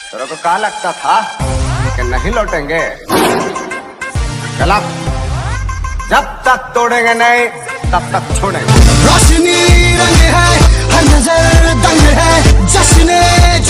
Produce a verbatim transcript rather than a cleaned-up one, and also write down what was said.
तेरे को क्या लगता था कि नहीं लौटेंगे? चला, जब तक तोड़ेंगे नहीं तब तक छोड़ेंगे। रोशनी रंग है, हर नजर दंग है, जश्न